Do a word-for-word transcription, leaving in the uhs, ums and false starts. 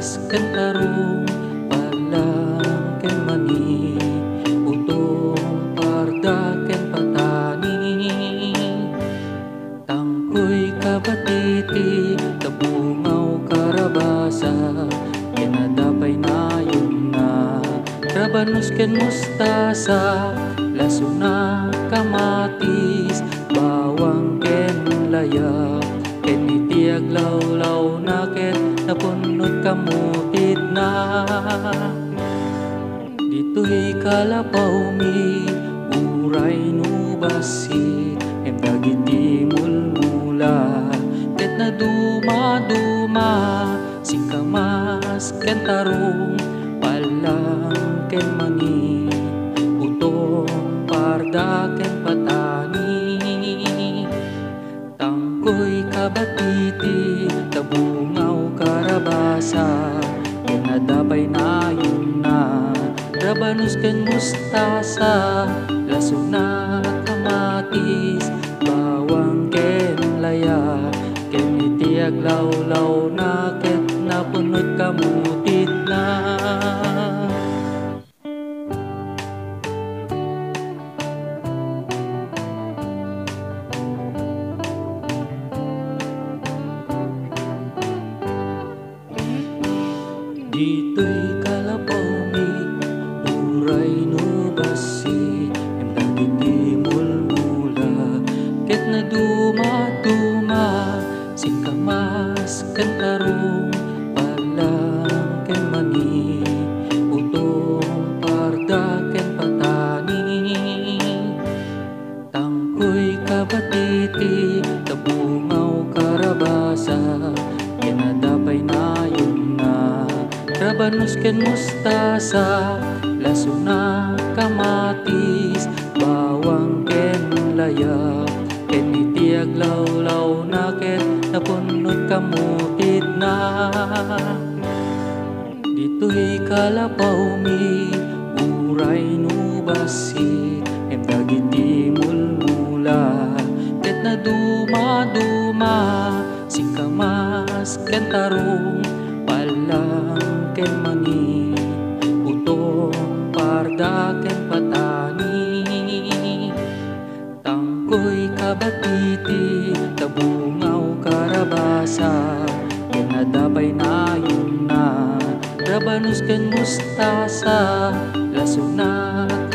kamamas ken tarong palang ken mani utong parda ken patani tangkoy kabatiti tabungaw karabasa ken nadapay nayon na rabanos ken mustasa lasuna kamatis bawang ken layak ken itiag lawlaw na ken napunot kamutit na dito'y kalapaw mi uray no basi em dagiti mulmula ket na duma-duma singkamas ken tarong palang ken mani utong parda ken patani tangkoy kabatiti tabungaw karabasa ken nadapay nayon na rabanos ken mustasa lasuna kamatis bawang ken laya ken itiag lawlaw na ket napunot kamutit na dito'y kalapaw mi uray no basi em dagiti mulmula ket na duma-duma singkamas ken tarong palang ken mani utong parda ken patani tangkoy kabatiti tabungaw karabasa ken nadapay nayon na rabanos ken mustasa lasuna kamatis bawang ken layak ken itiag lawlaw na ket napunot kamutit na dito'y kalapaw mi uray no basi em dagiti mulmula ket na duma-duma singkamas ken tarong palang ken mani utong parda ken patani tangkoy kabatiti tabungaw karabasa ken nadapay nayon na rabanos ken mustasa lasuna